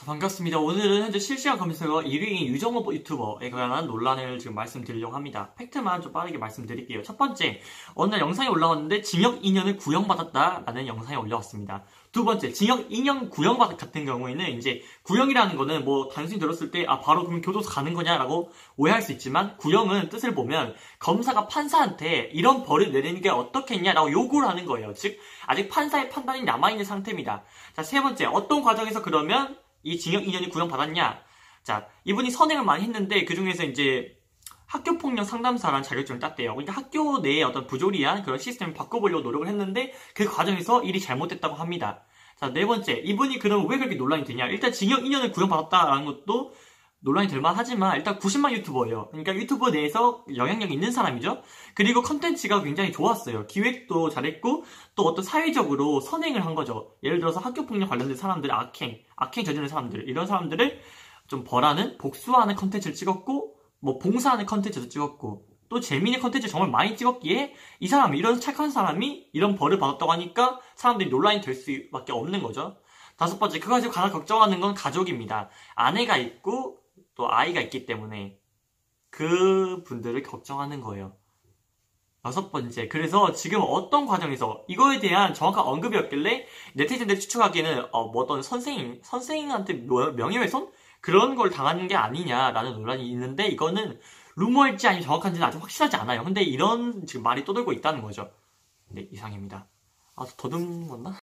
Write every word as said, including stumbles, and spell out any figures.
반갑습니다. 오늘은 현재 실시간 검색어 일 위인 유정호 유튜버에 관한 논란을 지금 말씀드리려고 합니다. 팩트만 좀 빠르게 말씀드릴게요. 첫 번째, 어느 날 영상이 올라왔는데 징역 이 년을 구형받았다라는 영상이 올라왔습니다. 두 번째, 징역 이 년 구형받 같은 경우에는 이제 구형이라는 거는 뭐 단순히 들었을 때 아 바로 그럼 교도소 가는 거냐라고 오해할 수 있지만, 구형은 뜻을 보면 검사가 판사한테 이런 벌을 내리는 게 어떻겠냐라고 요구를 하는 거예요. 즉 아직 판사의 판단이 남아있는 상태입니다. 자, 세 번째, 어떤 과정에서 그러면 이 징역 이 년이 구형받았냐? 자, 이분이 선행을 많이 했는데 그 중에서 이제 학교폭력 상담사라는 자격증을 땄대요. 그러니까 학교 내에 어떤 부조리한 그런 시스템을 바꿔보려고 노력을 했는데 그 과정에서 일이 잘못됐다고 합니다. 자, 네 번째, 이분이 그럼 왜 그렇게 논란이 되냐? 일단 징역 이 년을 구형받았다라는 것도 논란이 될 만하지만 일단 구십만 유튜버예요. 그러니까 유튜버 내에서 영향력 있는 사람이죠. 그리고 컨텐츠가 굉장히 좋았어요. 기획도 잘했고 또 어떤 사회적으로 선행을 한 거죠. 예를 들어서 학교폭력 관련된 사람들, 악행, 악행 저지르는 사람들, 이런 사람들을 좀 벌하는, 복수하는 컨텐츠를 찍었고, 뭐 봉사하는 컨텐츠도 찍었고, 또 재미있는 컨텐츠 정말 많이 찍었기에 이 사람이, 이런 착한 사람이 이런 벌을 받았다고 하니까 사람들이 논란이 될 수밖에 없는 거죠. 다섯 번째, 그거 가지고 가장 걱정하는 건 가족입니다. 아내가 있고 또 아이가 있기 때문에 그 분들을 걱정하는 거예요. 여섯 번째, 그래서 지금 어떤 과정에서 이거에 대한 정확한 언급이 없길래 네티즌들이 추측하기에는 어, 뭐 어떤 선생님, 선생님한테 명예훼손? 그런 걸 당하는 게 아니냐라는 논란이 있는데, 이거는 루머일지 아니면 정확한지는 아직 확실하지 않아요. 근데 이런 지금 말이 떠돌고 있다는 거죠. 네, 이상입니다. 아, 더듬었나?